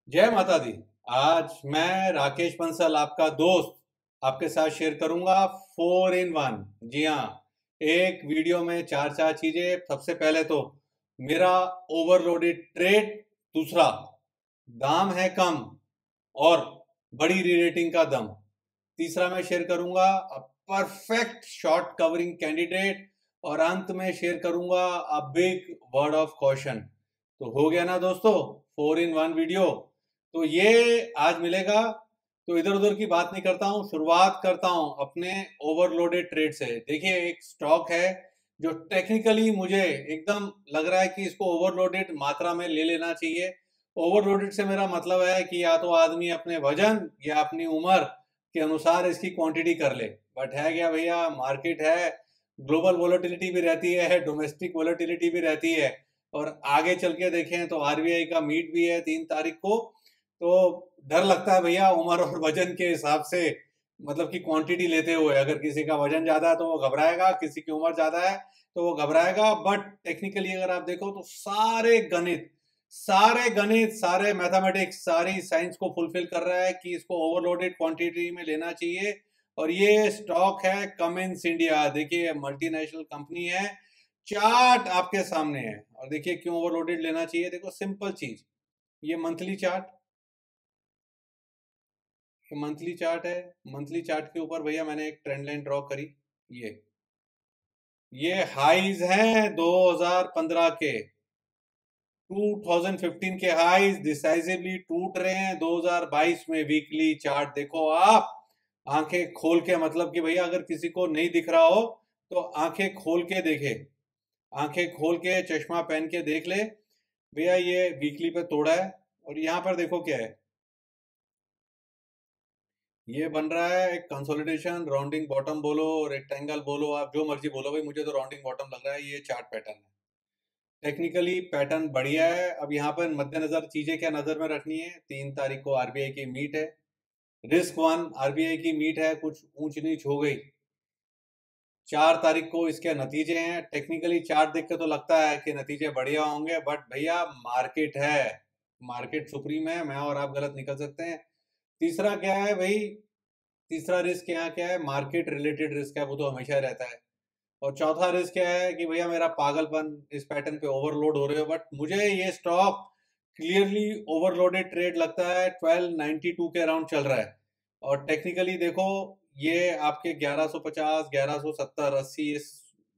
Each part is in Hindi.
जय माता दी। आज मैं राकेश बंसल आपका दोस्त आपके साथ शेयर करूंगा 4 in 1। जी हाँ, एक वीडियो में चार चार चीजें। सबसे पहले तो मेरा ओवरलोडेड ट्रेड, दूसरा दाम है कम और बड़ी रीरेटिंग का दम, तीसरा मैं शेयर करूंगा परफेक्ट शॉर्ट कवरिंग कैंडिडेट, और अंत में शेयर करूंगा a big word of caution. तो हो गया ना दोस्तों, 4 in 1 वीडियो। तो ये आज मिलेगा। तो इधर उधर की बात नहीं करता हूँ, शुरुआत करता हूँ अपने ओवरलोडेड ट्रेड से। देखिए, एक स्टॉक है जो टेक्निकली मुझे एकदम लग रहा है कि इसको ओवरलोडेड मात्रा में ले लेना चाहिए। ओवरलोडेड से मेरा मतलब है कि या तो आदमी अपने वजन या अपनी उम्र के अनुसार इसकी क्वांटिटी कर ले। बट है क्या भैया, मार्केट है, ग्लोबल वोलेटिलिटी भी रहती है, डोमेस्टिक वोलेटिलिटी भी रहती है। और आगे चल के देखें तो आरबीआई का मीट भी है 3 तारीख को। तो डर लगता है भैया उम्र और वजन के हिसाब से, मतलब कि क्वांटिटी लेते हुए। अगर किसी का वजन ज्यादा है तो वो घबराएगा, किसी की उम्र ज्यादा है तो वो घबराएगा। बट टेक्निकली अगर आप देखो तो सारे गणित सारे मैथमेटिक्स सारी साइंस को फुलफिल कर रहा है कि इसको ओवरलोडेड क्वांटिटी में लेना चाहिए। और ये स्टॉक है कमिंस इंडिया। देखिए, मल्टीनेशनल कंपनी है, चार्ट आपके सामने है। और देखिए क्यों ओवरलोडेड लेना चाहिए। देखो, सिंपल चीज, ये मंथली चार्ट, ये मंथली चार्ट है। मंथली चार्ट के ऊपर भैया मैंने एक ट्रेंड लाइन ड्रॉ करी। ये हाईज हैं 2015 के, 2015 के हाईज डिसाइसिवली टूट रहे हैं 2022 में। वीकली चार्ट देखो आप, आंखें खोल के, मतलब कि भैया अगर किसी को नहीं दिख रहा हो तो आंखें खोल के देखे, आंखें खोल के चश्मा पहन के देख ले भैया। ये वीकली पे तोड़ा है। और यहाँ पर देखो क्या है, ये बन रहा है एक कंसोलिडेशन, राउंडिंग बॉटम बोलो, रेक्टेंगल बोलो, आप जो मर्जी बोलो भाई, मुझे तो राउंडिंग बॉटम लग रहा है। ये चार्ट पैटर्न है, टेक्निकली पैटर्न बढ़िया है। अब यहाँ पर मद्देनजर चीजें क्या नजर में रखनी है, 3 तारीख को आरबीआई की मीट है, रिस्क वन आरबीआई की मीट है, कुछ ऊंच नीच हो गई। 4 तारीख को इसके नतीजे हैं। टेक्निकली चार्ट देख के तो लगता है कि नतीजे बढ़िया होंगे, बट भैया मार्केट है, मार्केट सुप्रीम है, मैं और आप गलत निकल सकते हैं। तीसरा क्या है भाई, तीसरा रिस्क यहाँ क्या है, मार्केट रिलेटेड रिस्क है, वो तो हमेशा रहता है। और चौथा रिस्क क्या है कि भैया मेरा पागलपन, इस पैटर्न पे ओवरलोड हो रहे हो। बट मुझे ये स्टॉक क्लियरली ओवरलोडेड ट्रेड लगता है, 1292 के अराउंड चल रहा है। और टेक्निकली देखो, ये आपके 1150 1170 80 इस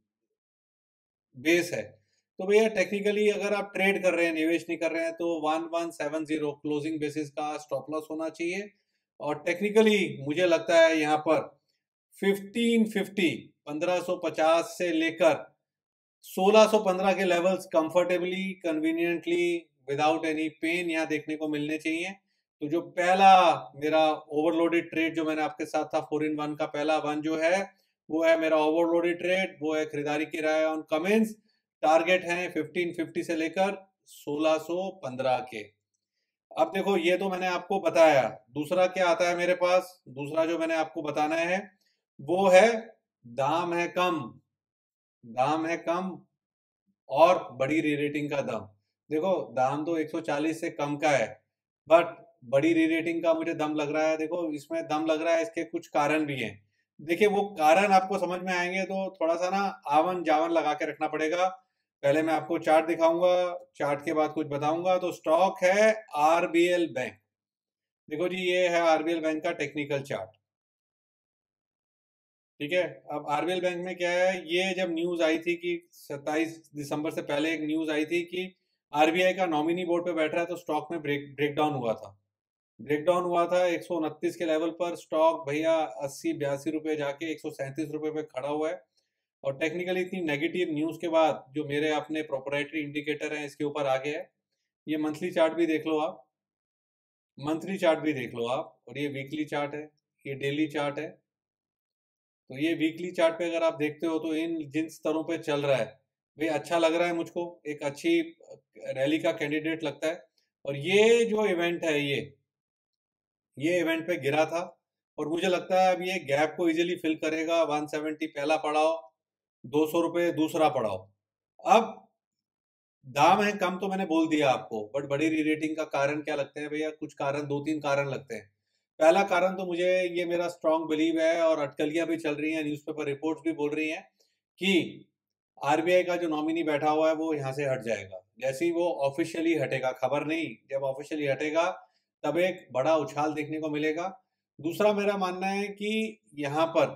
बेस है। तो भैया टेक्निकली अगर आप ट्रेड कर रहे हैं, निवेश नहीं कर रहे हैं, तो 1170 क्लोजिंग बेसिस का स्टॉप लॉस होना चाहिए। और टेक्निकली मुझे लगता है यहाँ पर 1550 1550 से लेकर 1615 के levels comfortably, conveniently, without any pain यहाँ देखने को मिलने चाहिए। तो जो पहला मेरा ओवरलोडेड ट्रेड जो मैंने आपके साथ था 4 in 1 का पहला वन जो है, वो है मेरा ओवरलोडेड ट्रेड, वो है खरीदारी की राय ऑन कमेंस। टारगेट है 1550 से लेकर 1615 के। अब देखो, ये तो मैंने आपको बताया। दूसरा क्या आता है मेरे पास, दूसरा जो मैंने आपको बताना है वो है दाम है कम, दाम है कम और बड़ी री रेटिंग का दम। देखो, दाम तो 140 से कम का है, बट बड़ी री रेटिंग का मुझे दम लग रहा है। देखो, इसमें दम लग रहा है, इसके कुछ कारण भी हैं। देखिए, वो कारण आपको समझ में आएंगे तो थोड़ा सा ना आवन जावन लगा के रखना पड़ेगा। पहले मैं आपको चार्ट दिखाऊंगा, चार्ट के बाद कुछ बताऊंगा। तो स्टॉक है आरबीएल बैंक। देखो जी, ये है आरबीएल बैंक का टेक्निकल चार्ट। ठीक है, अब आरबीएल बैंक में क्या है, ये जब न्यूज आई थी कि 27 दिसंबर से पहले एक न्यूज आई थी कि आरबीआई का नॉमिनी बोर्ड पे बैठ रहा है, तो स्टॉक में ब्रेकडाउन हुआ था। ब्रेकडाउन हुआ था 129 के लेवल पर। स्टॉक भैया 80 82 रुपए जाके 137 रुपए पे खड़ा हुआ है। और टेक्निकली इतनी नेगेटिव न्यूज के बाद जो मेरे अपने प्रोपराइटरी इंडिकेटर हैं इसके ऊपर आ गया है। ये मंथली चार्ट भी देख लो आप, मंथली चार्ट भी देख लो आप, और ये वीकली चार्ट है, ये डेली चार्ट है। तो ये वीकली चार्ट पे अगर आप देखते हो तो इन जिन स्तरों पे चल रहा है, भाई अच्छा लग रहा है मुझको, एक अच्छी रैली का कैंडिडेट लगता है। और ये जो इवेंट है, ये इवेंट पे गिरा था, और मुझे लगता है अब ये गैप को इजीली फिल करेगा। 170 पहला पड़ाव, 200 रुपये दूसरा पड़ाव। अब दाम है कम तो मैंने बोल दिया आपको, बट बड़ी री रेटिंग का कारण क्या लगते हैं भैया? कुछ कारण, दो तीन कारण लगते हैं। पहला कारण तो मुझे, ये मेरा स्ट्रांग बिलीव है और अटकलियां भी चल रही हैं, न्यूज़पेपर रिपोर्ट्स भी बोल रही हैं कि आरबीआई का जो नॉमिनी बैठा हुआ है वो यहाँ से हट जाएगा। जैसे ही वो ऑफिशियली हटेगा, खबर नहीं, जब ऑफिशियली हटेगा तब एक बड़ा उछाल देखने को मिलेगा। दूसरा मेरा मानना है कि यहाँ पर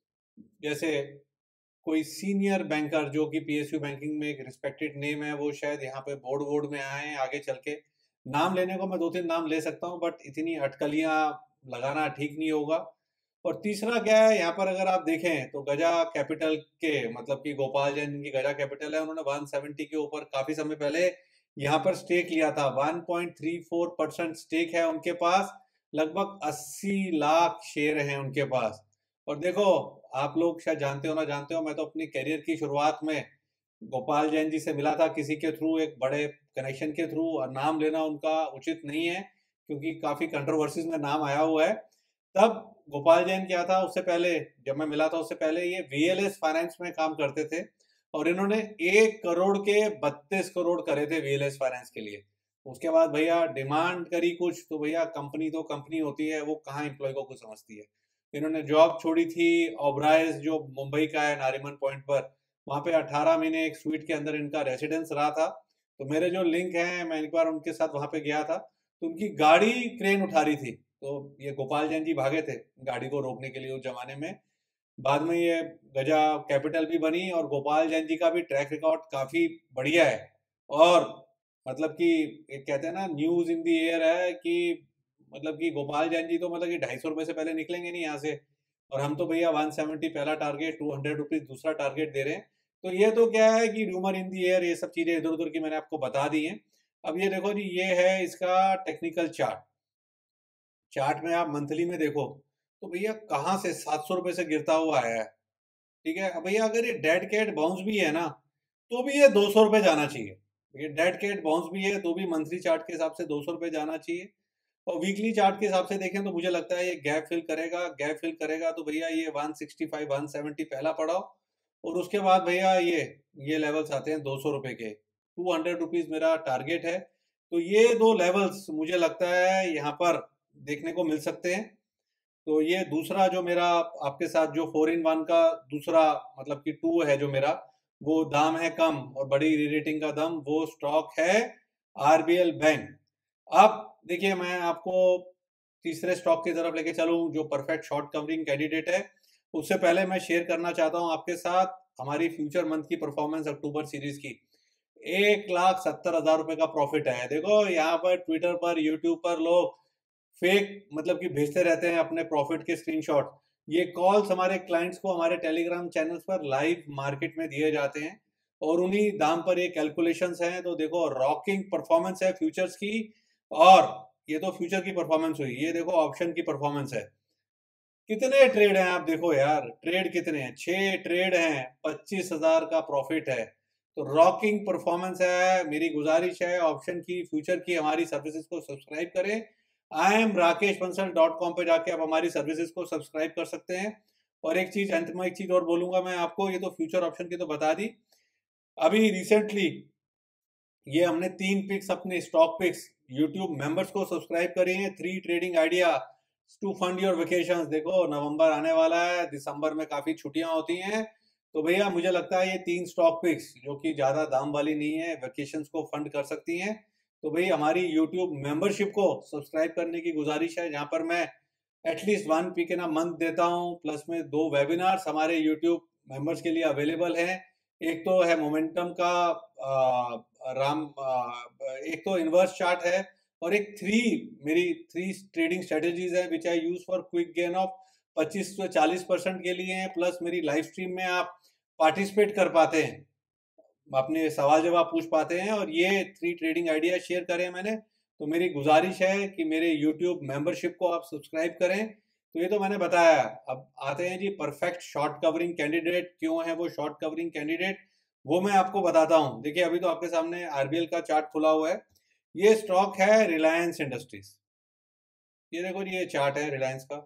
जैसे कोई सीनियर बैंकर जो कि पीएसयू बैंकिंग में एक रिस्पेक्टेड नेम है, वो शायद यहाँ पे बोर्ड वोर्ड में आए हैं आगे चल के। नाम लेने को मैं दो तीन नाम ले सकता हूँ, बट इतनी अटकलियां लगाना ठीक नहीं होगा। और तीसरा क्या है, यहाँ पर अगर आप देखें तो गजा कैपिटल के, मतलब कि गोपाल जैन जिनकी गजा कैपिटल है, उन्होंने 170 के ऊपर काफी समय पहले यहाँ पर स्टेक लिया था। 1.34% स्टेक है उनके पास, लगभग 80 लाख शेयर हैं उनके पास। और देखो, आप लोग शायद जानते हो ना जानते हो, मैं तो अपनी करियर की शुरुआत में गोपाल जैन जी से मिला था किसी के थ्रू, एक बड़े कनेक्शन के थ्रू, और नाम लेना उनका उचित नहीं है क्योंकि काफी कंट्रोवर्सीज में नाम आया हुआ है। तब गोपाल जैन क्या था, उससे पहले जब मैं मिला था उससे पहले ये वीएलएस फाइनेंस में काम करते थे, और इन्होंने 1 करोड़ के 32 करोड़ करे थे वीएलएस फाइनेंस के लिए। उसके बाद भैया डिमांड करी कुछ, तो भैया कंपनी तो कंपनी होती है, वो कहाँ एम्प्लॉय को कुछ समझती है। इन्होंने जॉब छोड़ी थी ओबराइज, जो मुंबई का है नारीमन पॉइंट पर, वहां पे 18 महीने एक स्वीट के अंदर इनका रेसिडेंस रहा था। तो मेरे जो लिंक हैं, मैं एक बार उनके साथ वहां पे गया था, तो उनकी गाड़ी क्रेन उठा रही थी, तो ये गोपाल जैन जी भागे थे गाड़ी को रोकने के लिए उस जमाने में। बाद में ये गजा कैपिटल भी बनी, और गोपाल जैन जी का भी ट्रैक रिकॉर्ड काफी बढ़िया है। और मतलब कि एक कहते हैं ना, न्यूज इन दी एयर है कि मतलब कि गोपाल जैन जी तो मतलब कि 250 रुपए से पहले निकलेंगे नहीं यहाँ से, और हम तो भैया 170 पहला टारगेट, 200 रुपीज दूसरा टारगेट दे रहे हैं। तो ये तो क्या है कि रूमर इन दी एयर, ये सब चीजें इधर उधर की मैंने आपको बता दी हैं। अब ये देखो जी, ये है इसका टेक्निकल चार्ट। चार्ट में आप मंथली में देखो तो भैया कहाँ से 700 रुपए से गिरता हुआ आया है। ठीक है, अब भैया अगर ये डेड कैट बाउंस भी है ना, तो भी ये 200 रुपए जाना चाहिए। ये डेड कैट बाउंस भी है तो भी मंथली चार्ट के हिसाब से 200 रुपए जाना चाहिए। और वीकली चार्ट के हिसाब से देखें तो मुझे लगता है ये गैप फिल करेगा। गैप फिल करेगा तो भैया ये 165 170 पहला पड़ाव, और उसके बाद भैया ये लेवल्स आते हैं 200 रुपए के। 200 रुपीज मेरा टारगेट है। तो ये दो लेवल्स मुझे लगता है यहाँ पर देखने को मिल सकते हैं। तो ये दूसरा जो मेरा आपके साथ जो 4 in 1 का दूसरा, मतलब कि टू है जो मेरा, वो दाम है कम और बड़ी रीरेटिंग का दम, वो स्टॉक है आरबीएल बैंक। अब देखिए, मैं आपको तीसरे स्टॉक की तरफ लेके चलूं जो परफेक्ट शॉर्ट कवरिंग कैंडिडेट है, उससे पहले मैं शेयर करना चाहता हूं आपके साथ हमारी फ्यूचर मंथ की परफॉर्मेंस अक्टूबर सीरीज की। 1,70,000 रुपए का प्रॉफिट है। देखो यहाँ पर ट्विटर पर, यूट्यूब पर लोग फेक मतलब कि भेजते रहते हैं अपने प्रॉफिट के स्क्रीनशॉट। ये कॉल्स हमारे क्लाइंट्स को हमारे टेलीग्राम चैनल्स पर लाइव मार्केट में दिए जाते हैं, और उन्हीं दाम पर ये कैलकुलेशंस हैं। तो देखो, रॉकिंग परफॉर्मेंस है फ्यूचर्स की। और ये तो फ्यूचर की परफॉर्मेंस हुई, ये देखो ऑप्शन की परफॉर्मेंस है। कितने ट्रेड हैं आप देखो यार, ट्रेड कितने हैं, 6 ट्रेड हैं, 25,000 का प्रॉफिट है। तो रॉकिंग परफॉर्मेंस है। मेरी गुजारिश है, ऑप्शन की, फ्यूचर की हमारी सर्विसेज को सब्सक्राइब करें। IamRakeshBansal.com पे जाके आप हमारी सर्विसेज को सब्सक्राइब कर सकते हैं। और एक चीज अंत में, एक चीज और बोलूंगा मैं आपको, ये तो फ्यूचर ऑप्शन की तो बता दी। अभी रिसेंटली ये हमने 3 पिक्स, अपने स्टॉक पिक्स, यूट्यूब मेंबर्स को सब्सक्राइब करी हैं। 3 trading idea to fund your vacation. देखो नवंबर आने वाला है, दिसंबर में काफी छुट्टियां होती हैं, तो भैया मुझे लगता है ये 3 स्टॉक पिक्स जो कि ज्यादा दाम वाली नहीं है, वेकेशन को फंड कर सकती हैं। तो भाई हमारी यूट्यूब मेंबरशिप को सब्सक्राइब करने की गुजारिश है, जहां पर मैं at least 1 pick in a month देता हूँ, प्लस में 2 वेबिनार्स हमारे यूट्यूब मेंबर्स के लिए अवेलेबल हैं। एक तो है मोमेंटम का राम एक तो इन्वर्स चार्ट है, और एक मेरी 3 ट्रेडिंग स्ट्रेटेजीज है which I use for quick gain of 25 से 40% के लिए है। प्लस मेरी लाइव स्ट्रीम में आप पार्टिसिपेट कर पाते हैं, अपने सवाल जवाब पूछ पाते हैं, और ये 3 ट्रेडिंग आइडिया शेयर करें मैंने। तो मेरी गुजारिश है कि मेरे यूट्यूब मेंबरशिप को आप सब्सक्राइब करें। तो ये तो मैंने बताया। अब आते हैं जी, परफेक्ट शॉर्ट कवरिंग कैंडिडेट क्यों है वो शॉर्ट कवरिंग कैंडिडेट, वो मैं आपको बताता हूँ। देखिए, अभी तो आपके सामने आरबीएल का चार्ट खुला हुआ है। ये स्टॉक है रिलायंस इंडस्ट्रीज। ये देखो जी, ये चार्ट है रिलायंस का।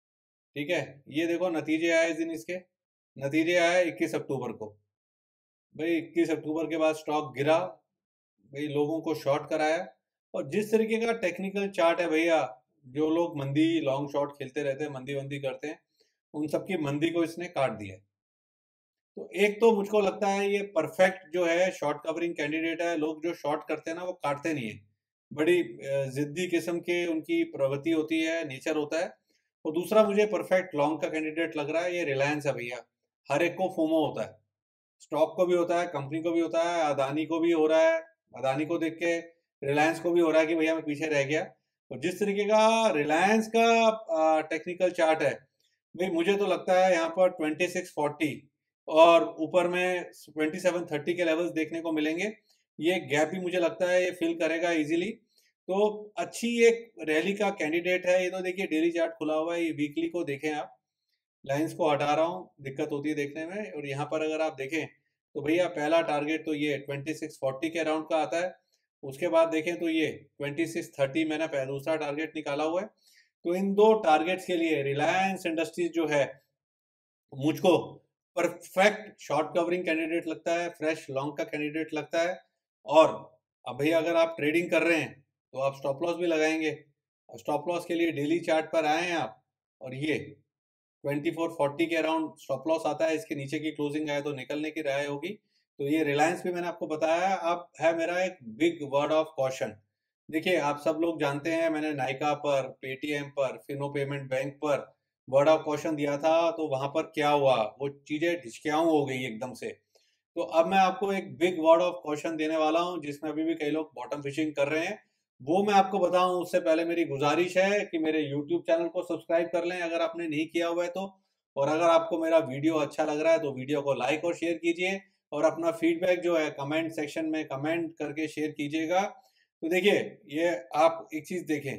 ठीक है, ये देखो नतीजे आए दिन इसके, नतीजे आए 21 अक्टूबर को। भाई 21 अक्टूबर के बाद स्टॉक गिरा, भाई लोगों को शॉर्ट कराया, और जिस तरीके का टेक्निकल चार्ट है भैया, जो लोग मंदी लॉन्ग शॉर्ट खेलते रहते हैं, मंदी वंदी करते हैं, उन सबकी मंदी को इसने काट दिया है। तो एक तो मुझको लगता है ये परफेक्ट जो है शॉर्ट कवरिंग कैंडिडेट है। लोग जो शॉर्ट करते हैं ना, वो काटते नहीं है, बड़ी जिद्दी किस्म के उनकी प्रवृत्ति होती है, नेचर होता है। और दूसरा मुझे परफेक्ट लॉन्ग का कैंडिडेट लग रहा है ये रिलायंस है भैया। हर एक को फोमो होता है, स्टॉक को भी होता है, कंपनी को भी होता है, अदानी को भी हो रहा है, अदानी को देख के रिलायंस को भी हो रहा है कि भैया मैं पीछे रह गया। और जिस तरीके का रिलायंस का टेक्निकल चार्ट है, भाई मुझे तो लगता है यहाँ पर 2640 और ऊपर में 2730 के लेवल्स देखने को मिलेंगे। ये गैप भी मुझे लगता है ये फिल करेगा इजीली। तो अच्छी एक रैली का कैंडिडेट है ये। तो देखिए डेली चार्ट खुला हुआ है, ये वीकली को देखें आप। लाइंस को हटा रहा हूँ, दिक्कत होती है देखने में। और यहाँ पर अगर आप देखें तो भैया पहला टारगेट तो ये 2640 के अराउंड का आता है। उसके बाद देखें तो ये 2630 मैंने दूसरा टारगेट निकाला हुआ है। तो इन दो टारगेट्स के लिए रिलायंस इंडस्ट्रीज जो है मुझको परफेक्ट शॉर्ट कवरिंग कैंडिडेट लगता है, फ्रेश लॉन्ग का कैंडिडेट लगता है। और अब भैया अगर आप ट्रेडिंग कर रहे हैं तो आप स्टॉप लॉस भी लगाएंगे। स्टॉप लॉस के लिए डेली चार्ट पर आए हैं आप, और ये 2440 के अराउंड स्टॉप लॉस आता है। इसके नीचे की क्लोजिंग आए तो निकलने की राय होगी। तो ये रिलायंस भी मैंने आपको बताया है। अब है मेरा एक बिग वर्ड ऑफ कॉशन। देखिए आप सब लोग जानते हैं मैंने नाइका पर, पेटीएम पर, फिनो पेमेंट बैंक पर वर्ड ऑफ कॉशन दिया था। तो वहां पर क्या हुआ, वो चीजें ढिचकियाऊ हो गई एकदम से। तो अब मैं आपको एक बिग वर्ड ऑफ कॉशन देने वाला हूं, जिसमें अभी भी कई लोग बॉटम फिशिंग कर रहे हैं। वो मैं आपको बताऊं उससे पहले मेरी गुजारिश है कि मेरे यूट्यूब चैनल को सब्सक्राइब कर लें अगर आपने नहीं किया हुआ है तो। और अगर आपको मेरा वीडियो अच्छा लग रहा है तो वीडियो को लाइक और शेयर कीजिए, और अपना फीडबैक जो है कमेंट सेक्शन में कमेंट करके शेयर कीजिएगा। तो देखिए ये आप एक चीज देखें,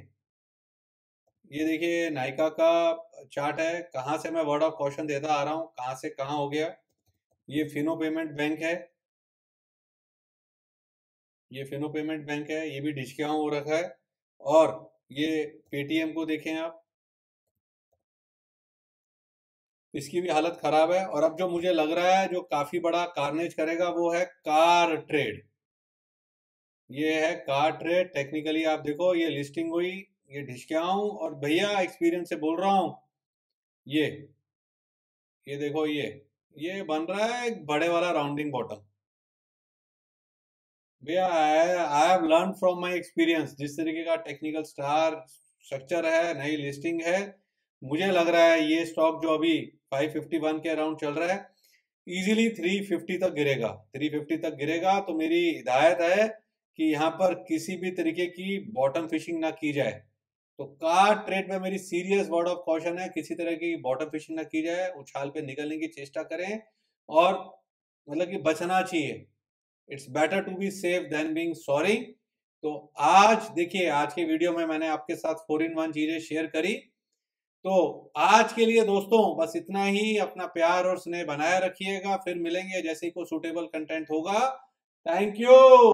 ये देखिए नायका का चार्ट है, कहाँ से मैं वर्ड ऑफ कॉशन देता आ रहा हूँ, कहाँ से कहाँ हो गया। ये फिनो पेमेंट बैंक है, ये फिनो पेमेंट बैंक है, ये भी डिस्काउंट हो रखा है। और ये पेटीएम को देखें आप, इसकी भी हालत खराब है। और अब जो मुझे लग रहा है जो काफी बड़ा कार्नेज करेगा वो है कार ट्रेड। ये है कार ट्रेड। टेक्निकली आप देखो ये लिस्टिंग हुई, ये डिस्काउंट, और भैया एक्सपीरियंस से बोल रहा हूँ, ये ये देखो ये बन रहा है एक बड़े वाला राउंडिंग बॉटम। भैया I have learn from my experience. जिस तरीके का टेक्निकल स्टार स्ट्रक्चर है, नई लिस्टिंग है, मुझे लग रहा है ये स्टॉक जो अभी 551 के अराउंड चल रहा है इजीली 350 तक गिरेगा। 350 तक गिरेगा तो मेरी हिदायत है कि यहाँ पर किसी भी तरीके की बॉटम फिशिंग ना की जाए। तो कार ट्रेड में मेरी सीरियस वर्ड ऑफ कॉशन है, किसी तरह की बॉटम फिशिंग ना की जाए, उछाल पे निकलने की चेष्टा करें। और मतलब कि बचना चाहिए। It's better to be safe than being sorry. तो आज देखिए आज के वीडियो में मैंने आपके साथ 4 in 1 चीजें शेयर करी। तो आज के लिए दोस्तों बस इतना ही। अपना प्यार और स्नेह बनाए रखिएगा, फिर मिलेंगे जैसे ही कोई सुटेबल कंटेंट होगा। Thank you.